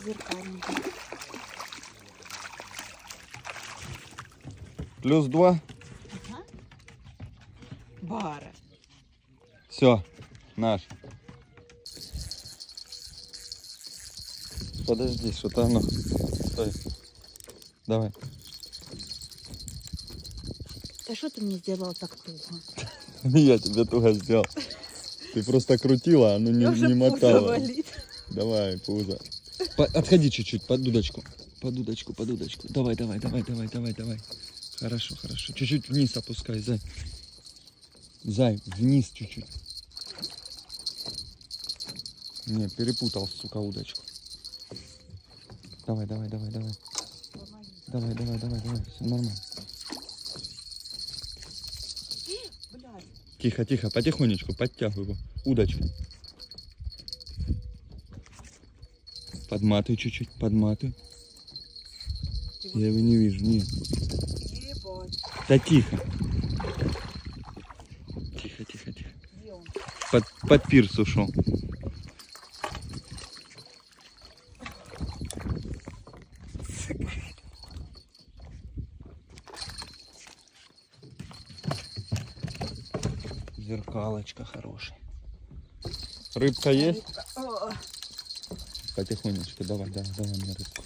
Зеркальненький. +2. Ага. Бара. Все, наш. Подожди, что-то оно. Стой. Давай. Да что ты мне сделала так туго? Я тебе туго сделал. Ты просто крутила, а оно не мотало. Давай, пузо. Отходи чуть-чуть под дудочку. Под дудочку, под дудочку. Давай. Хорошо. Чуть-чуть вниз опускай, зай. Зай, вниз чуть-чуть. Не, перепутал, сука, удочку. Давай. Давай, все нормально. Тихо, потихонечку, подтягивай его. Удочку. Подматывай чуть-чуть, подматывай. Я его не вижу, нет. Да тихо. Тихо. Под пирс ушел. Зеркалочка хорошая. Рыбка есть? Потихонечку, давай мне рыбку.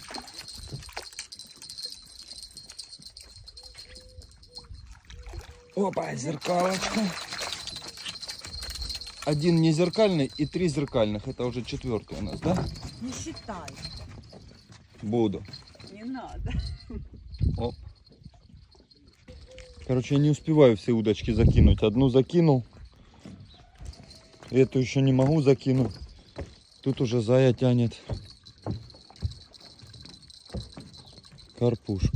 Опа, зеркалочка. 1 не зеркальный и 3 зеркальных. Это уже 4-й у нас, да? Не считай. Буду. Не надо. Оп. Короче, я не успеваю все удочки закинуть. Одну закинул. Эту еще не могу закинуть. Тут уже зая тянет карпушку.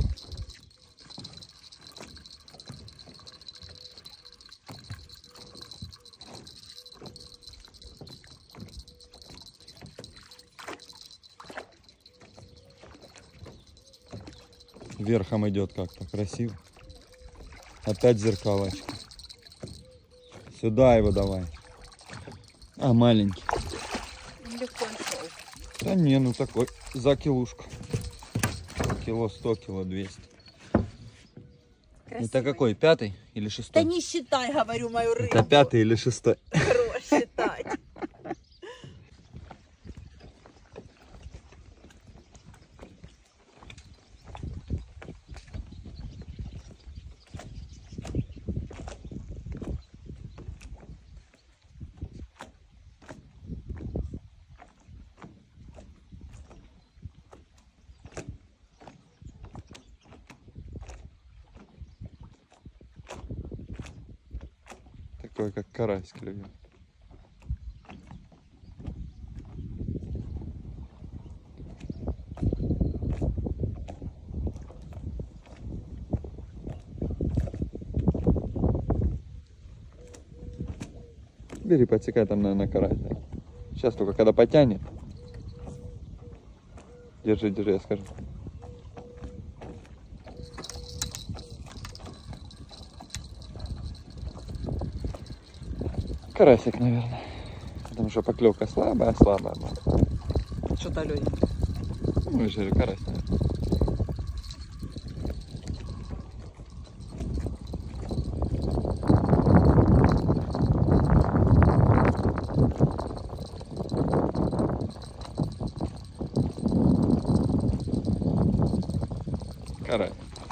Верхом идет как-то красиво. Опять зеркалочка. Сюда его давай. А, маленький. Легко шел. Да не, ну такой, за килушку. Кило 100, кило 200. Красивый. Это какой, 5-й или 6-й? Да не считай, говорю, мою рыбу. Это 5-й или 6-й? Хорош считать. Такой, как карась клюет. Бери, подсекай там, наверное, карась. Сейчас только когда потянет. Держи, я скажу. Карасик, наверное. Потому что поклевка слабая. Что-то легенькое. Ну, и же карась, наверное. Карась.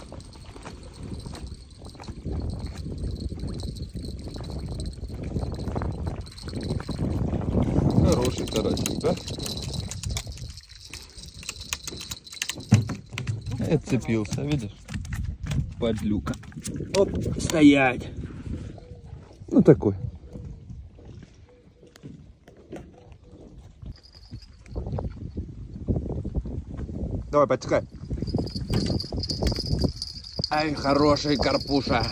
Хороший карасик, да? Отцепился, видишь? Подлюка. Оп, стоять. Ну такой. Давай, подтекай. Ай, хороший карпуша.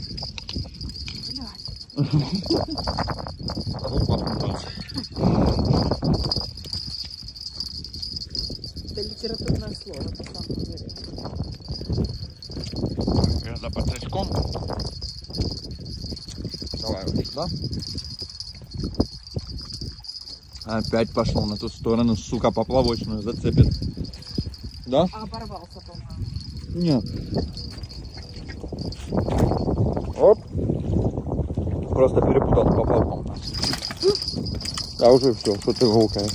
Это литературное слово, на самом деле. Я за подсачком. Давай вот сюда. Опять пошел на ту сторону, сука, поплавочную зацепит. Да? А оборвался, по-моему. Нет. Оп. Просто перепутал с поплавком. А уже все, что ты гукаешь.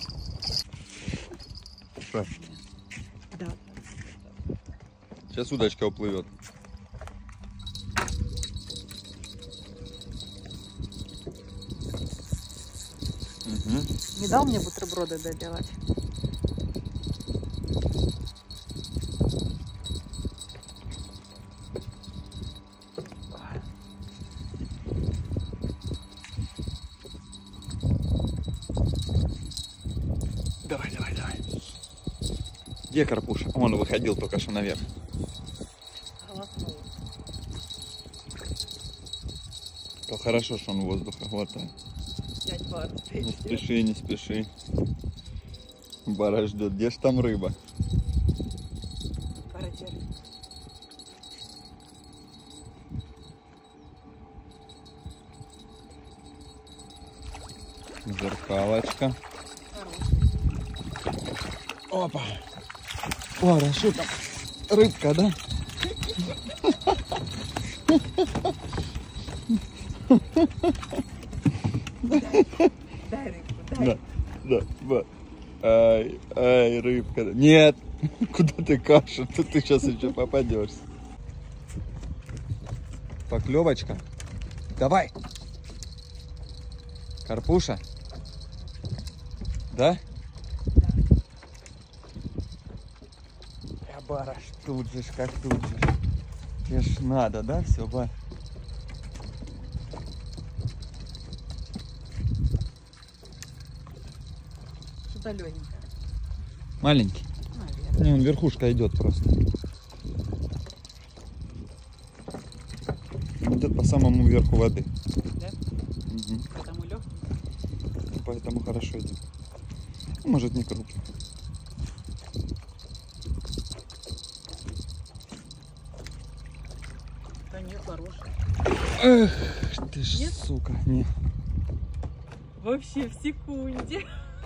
Что? Да. Сейчас удочка уплывет. Угу. Не дал мне бутерброды доделать? Давай, давай, давай. Где Карпуша? Он выходил только что наверх. Голоснул. То хорошо, что он воздуха хватает. Дядь Бар, ты Не где? спеши, не спеши. Бара ждет. Где ж там рыба? Бара, держи. Зеркалочка. Хороший. Опа. Бара, что там? Рыбка, да? Дай рыбку, дай. Да, да, да. Ай, ай, рыбка. Нет, куда ты кашу? Тут ты сейчас еще попадешься. Поклевочка. Давай. Карпуша. Да? Я бараш, тут же, как тут же. Тебе ж надо, да, все, бар? Что-то легенькое. Маленький. Наверное. Не, он верхушка идет просто. Он идет по самому верху воды. Да? Мгм. Потому легкий. Поэтому хорошо идет. Ну, может, не крупный. Да нет, хороший. Эх, ты ж, Нет? сука. Не. Вообще в секунде.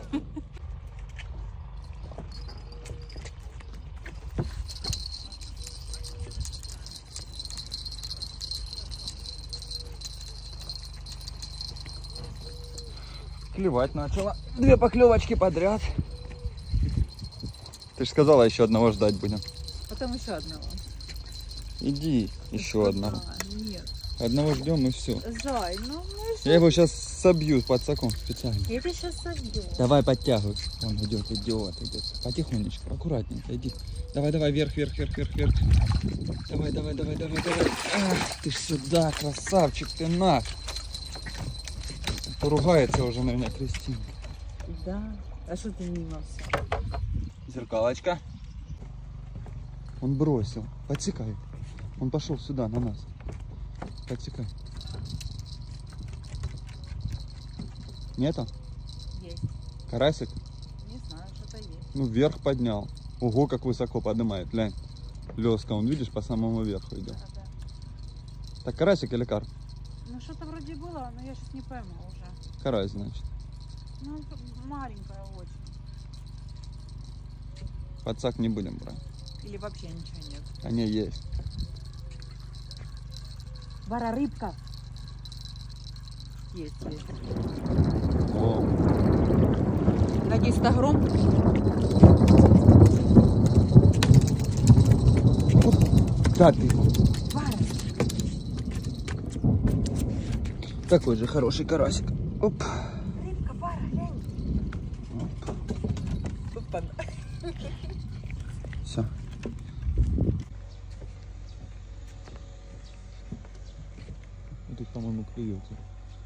Клевать начала. Две поклевочки подряд. Ты же сказала, еще одного ждать будем. Потом еще одного. Иди, еще одного. А, нет. Одного ждем и все. Зай, ну Я его сейчас собью подсаком специально. я тебя сейчас собью. Давай подтягивай. Он идет, идет, идет. Потихонечку, аккуратненько, иди. Давай, давай, вверх, вверх, вверх, вверх, вверх. Давай, давай, давай, давай, давай. Ах, ты ж сюда, красавчик, ты наш. Поругается уже на меня Кристина. Да. А что ты мимо все? Зеркалочка. Он бросил. Подсекай. Он пошел сюда, на нас. Подсекай. Нету? Есть. Карасик? Не знаю, что-то есть. Ну, вверх поднял. Ого, как высоко поднимает. Глянь. Леска, он, видишь, по самому верху идет. Да, да. Так карасик или карп? Ну что-то вроде было, но я сейчас не пойму уже. Карась, значит. Ну, маленькая очень. Подсак не будем брать. Или вообще ничего нет. Они есть. Вара, рыбка. Есть, есть. О, Какие 100 гром? да ты. Вара. Такой же хороший карасик. Оп. Рыбка, Вара, глянь. Все. Тут, по-моему, клюется.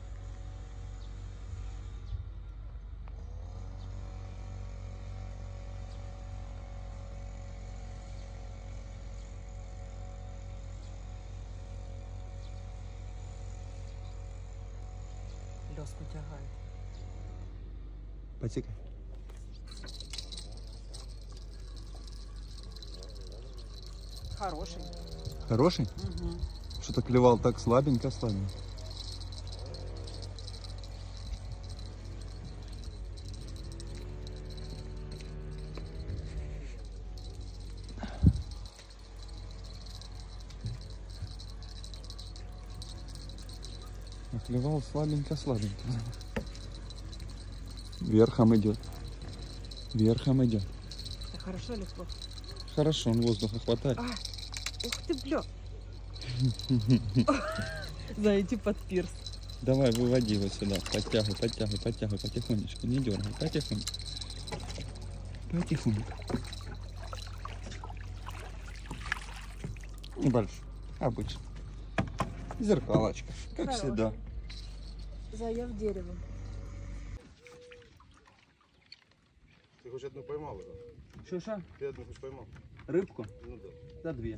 Лёску тягает. Подсекай. Хороший. Хороший? Угу. Что-то клевал так слабенько, слабенько. Клевал слабенько-слабенько. Верхом идет. Верхом идет. Это хорошо или плохо? Хорошо, он воздуха хватает. Ух ты, бля. Зайти под пирс. Давай, выводи его сюда. Подтягивай, подтягивай, подтягивай потихонечку. Не дергай, потихоньку. Потихоньку. Небольшой. Обычно. Зеркалочка. Как Хороший. всегда. Заяв дерево. Ты хоть одну поймал уже? Шуша? Ты одну хоть поймал? Рыбку? Ну да. За 2.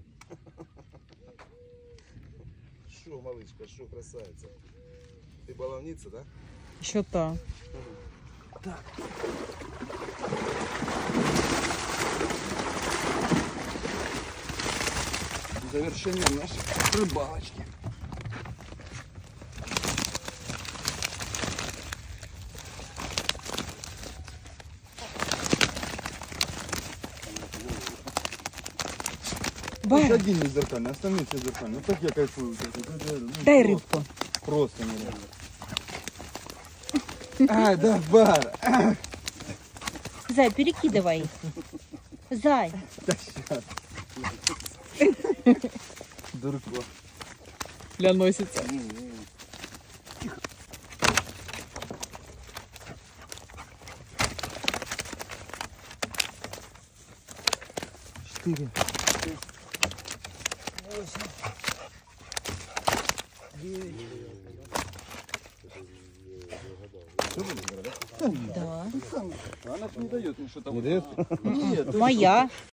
Шо, малышка, шо, красавица. Ты баловница, да? Еще та. Завершение нашей рыбалочки. Хоть один не зеркальный, остальные все зеркальные. Вот так я кайфую. Дай рыбку. Просто нереально. А, да, бар. Зай, перекидывай. Зай. Дурко. Для носится. Четыре. Да. Она ж не дает мне что-то. Не дает? Нет. Моя.